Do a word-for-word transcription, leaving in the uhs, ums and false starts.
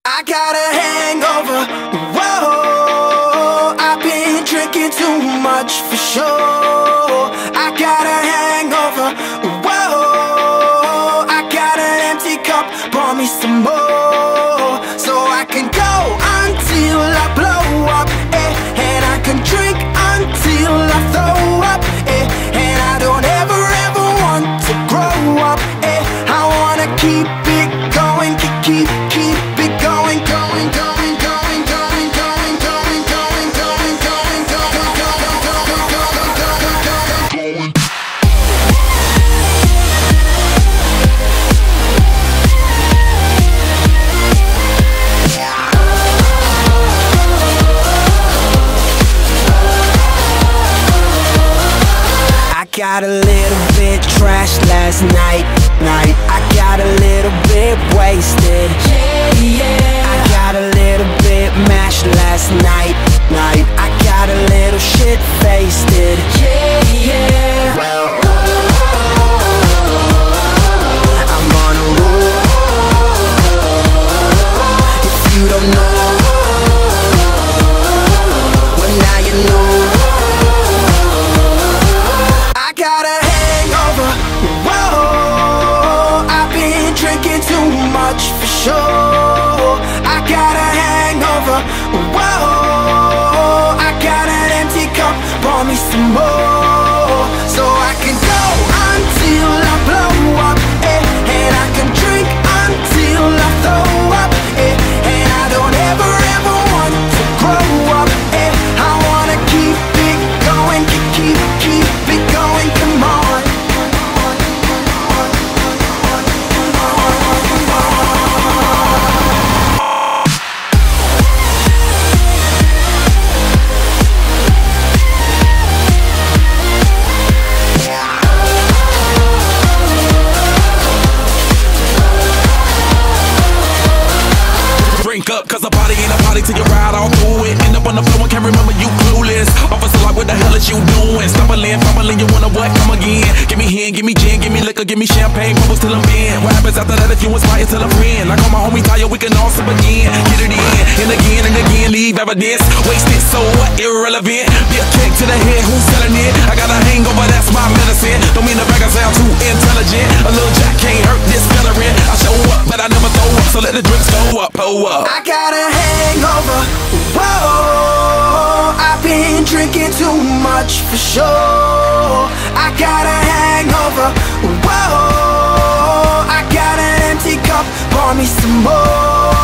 I got a hangover, whoa, I've been drinking too much for sure. I got a hangover, whoa, I got an empty cup, pour me some more. So I can go until I blow up, eh, and I can drink until I throw up, eh, and I don't ever ever want to grow up, eh, I wanna keep it going, keep, keep, keep it going, going, going, going, going, going, going, going, going, going, going, going, going, going. I got a little bit trashed last night, night. I got a little bit wasted, yeah, yeah. I got a little bit mashed last night, night. I got a little shit faced, yeah, yeah. Well, I'm on a roll. If you don't know, well now you know. I got a hangover, whoa, I've been drinking too much for sure. I got a hangover, whoa, I got an empty cup, pour me some more. So I can go until I blow up, eh, and I can drink until I throw up, eh, and I don't ever ever want to grow up, eh, I wanna keep it going, keep, keep, keep it going, come on. Drink up, cause a party ain't a party till you ride all through it. End up on the floor and can't remember you clueless. Officer like, what the hell is you doing? Stumbling, fumbling, you wanna what? Come again. Give me hen, give me gin, give me liquor, give me champagne, bubbles till I'm in. What happens after that if you inspire till a friend? Like all my homies tired, we can all sip again. Get it in, and again and again, leave evidence. Wasted, so what? Irrelevant. Be a kick to the head, who's selling it? I got a hangover, that's my medicine. Don't mean to brag, I sound too intelligent. A little jack can't hurt this celery. I show up, but I never throw up, so let the drinks go up, pull up. I got a hangover, whoa, I've been drinking too much for sure. I got a hangover, whoa, I got an empty cup, pour me some more.